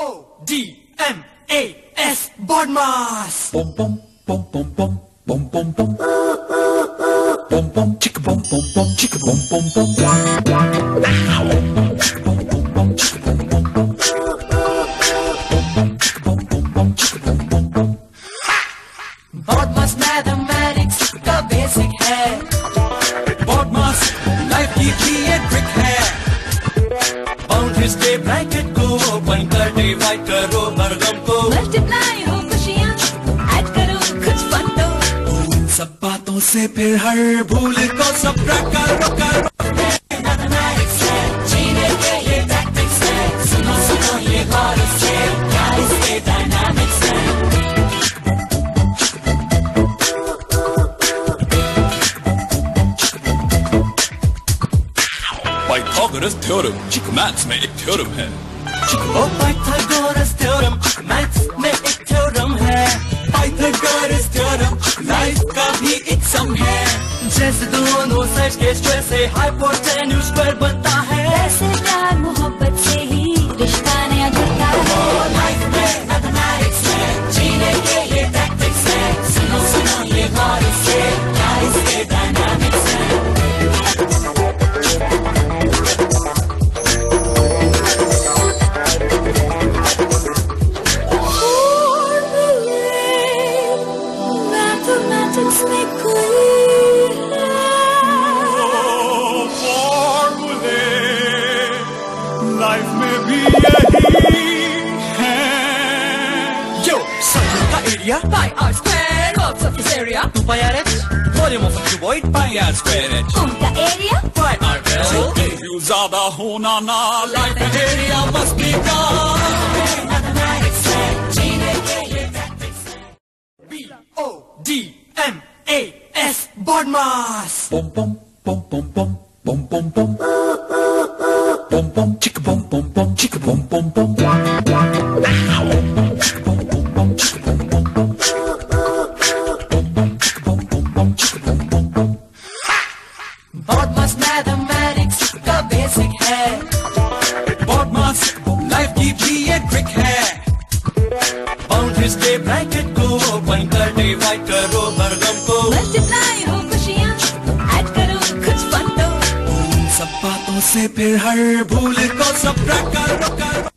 BODMAS Bodmas. Bom bom bom bom bom bom bom bom bom bom chicka bom bom bom chicka bom bom bom bom bom bom bom chicka bom bom bom bom bom chicka bom bom bom. Bodmas mathematics का basic है, Bodmas life की भी एक trick है। Boundaries के bracket को open कर divide करो बर्गम को, मल्टीप्लाई हो खुशियाँ ऐड करो कुछ फन दो, उन सब बातों से फिर हर भूल को सबट्रैक्ट करो करो। मैथमेटिक्स है, जीने के ये टैक्टिक्स है, सुनो सुनो ये गौर से क्या इसके डायनामिक्स है। पाइथागोरस थ्योरम मैथ्स में एक थ्योरम है। ओ पाइथागोरस थ्योरम मैथ्स में एक थ्योरम है। पाइथागोरस थ्योरम लाइफ का भी एक सम है। जैसे दोनों साइड के स्क्वायर से हाइपोटेन्यूज स्क्वायर बनता है, ऐसे प्यार मोहब्बत से ही रिश्ता नया जुड़ता है। लाइफ में मैथमेटिक्स है, जीने के ये टैक्टिक्स है, सुनो सुनो ये गौर से क्या इसके डायनामिक्स है। मैथमेटिक्स में कोई फॉर्मूले लाइफ में भी यही है। Yo, circle का area pi r square curves of this area, 2 pi r h, volume of a cuboid pi r square h, उनका एरिया pi r well। क्यों ज्यादा होना ना लाइफ का एरिया मस्ट बी मैथमेटिक्स है, जीने के ये टैक्टिक्स है। BODMAS Bodmas. Bom bom bom bom bom bom bom bom bom bom chicka bom bom bom chicka bom bom bom bom bom bom bom chicka bom bom bom bom bom chicka bom bom bom. Bodmas mathematics का basic है, Bodmas life की भी एक trick है। Boundaries के bracket को open कर divide करो बर्गम को, मल्टीप्लाई हो खुशियाँ ऐड करो कुछ फन दो, उन सब बातों से फिर हर भूल को सबट्रैक्ट करो करो।